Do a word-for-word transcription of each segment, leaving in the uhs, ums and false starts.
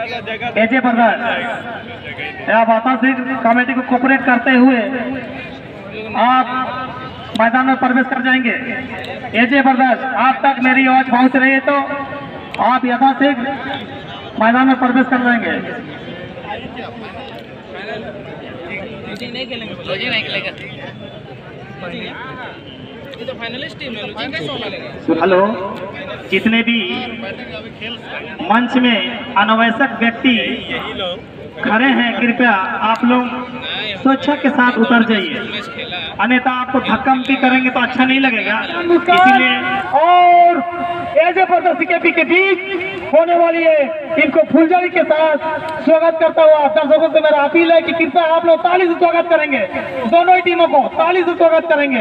एजे brothers आप आता से कमेटी को कोऑपरेट करते हुए आप मैदान में प्रवेश कर जाएंगे। एजे ब्रदर्स आप तक मेरी आवाज पहुंच रही है तो आप यथा से मैदान में प्रवेश कर जाएंगे। नहीं खेलेंगे, नहीं खेलेगा। ये तो फाइनलिस्ट टीम है, लूजिंग कैसे होगा लेंगे? हेलो, जितने भी मंच में अनावश्यक व्यक्ति खड़े हैं कृपया आप लोग स्वेच्छा के साथ उतर जाइए, अन्यथा आपको धक्का मुक्की करेंगे तो अच्छा नहीं लगेगा। इसीलिए और एजे ब्रदर्स के के बीच होने वाली है, इनको फुलझड़ी के साथ स्वागत करता हुआ दर्शकों से मेरा अपील है कि कृपया आप लोग ताली से स्वागत करेंगे, दोनों ही टीमों को ताली से स्वागत करेंगे।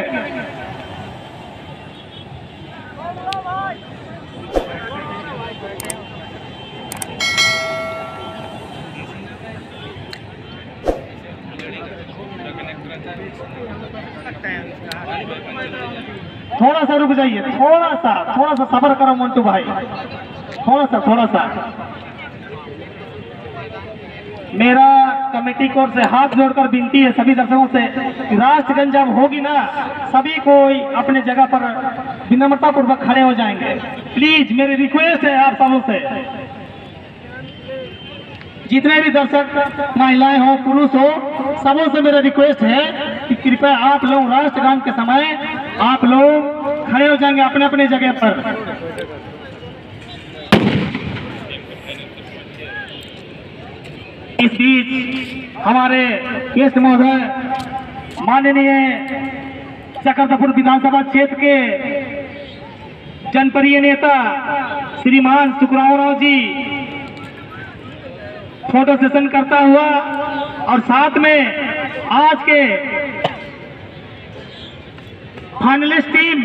थोड़ा सा रुक जाइए, थोड़ा सा थोड़ा सा सब्र करो मंटू भाई, थोड़ा सा थोड़ा सा। मेरा कमेटी कोर से हाथ जोड़कर विनती है सभी दर्शकों से, राष्ट्रगंज जब होगी ना सभी कोई अपने जगह पर विनम्रता पूर्वक खड़े हो जाएंगे। प्लीज मेरी रिक्वेस्ट है आप सबों से, जितने भी दर्शक महिलाएं हो पुरुष हो सबों से मेरा रिक्वेस्ट है कि कृपया आप लोग राष्ट्रगान के समय आप लोग खड़े हो जाएंगे अपने अपने जगह पर। इस बीच हमारे गेस्ट महोदय माननीय चक्रधरपुर विधानसभा क्षेत्र के जनप्रिय नेता श्रीमान सुखराव जी फोटो सेशन करता हुआ और साथ में आज के finalist team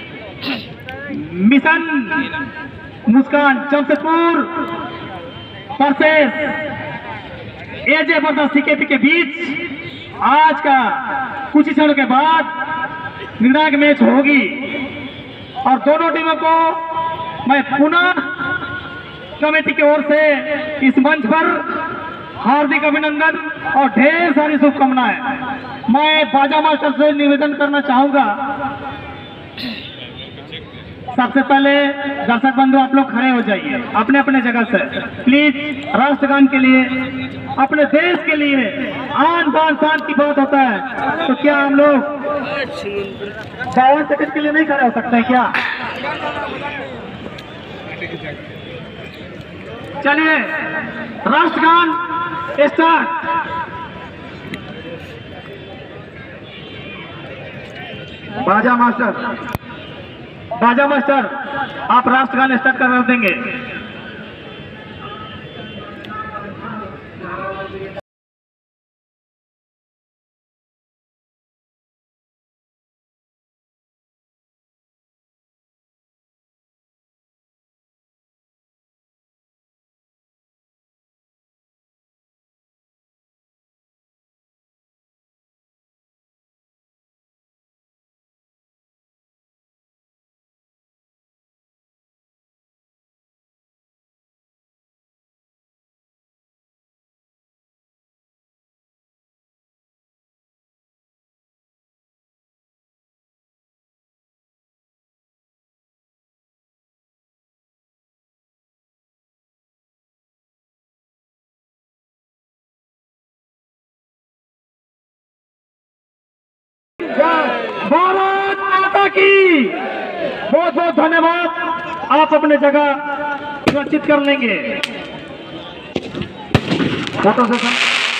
mission Muskan Jamshedpur versus AJ brothers CKP के बीच आज का कुछ क्षण के बाद निर्णायक मैच होगी और दोनों टीमों को मैं पुनः कमेटी की ओर से इस मंच पर हार्दिक अभिनंदन और ढेर सारी शुभकामनाएं। मैं बाजा मास्टर से निवेदन करना चाहूंगा, सबसे पहले दर्शक बंधु आप लोग खड़े हो जाइए अपने अपने जगह से प्लीज। राष्ट्रगान के लिए अपने देश के लिए आन बान शान की बात होता है, तो क्या हम लोग बावन सेकंड के लिए नहीं खड़े हो सकते क्या? चलिए राष्ट्रगान स्टार्ट। बाजा मास्टर बाजा मास्टर आप राष्ट्रगान स्टार्ट कर देंगे। भारत माता की बहुत बहुत धन्यवाद। आप अपने जगह सुरक्षित कर लेंगे। फोटो सेशन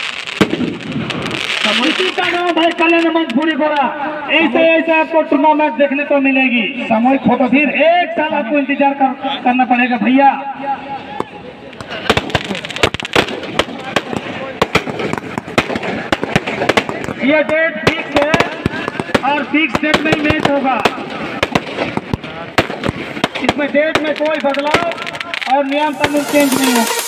इसी का नाम है कल्याण मंच पूरी गोरा। ऐसे ऐसे आपको टूर्नामेंट देखने को मिलेगी। सामूहिक फोटो फिर एक साल आपको इंतजार कर, करना पड़ेगा भैया। ये डेट फिक्स है और फिक्स डेट में ही मैच होगा। इसमें डेट में कोई बदलाव और नियम कानून चेंज नहीं होगा।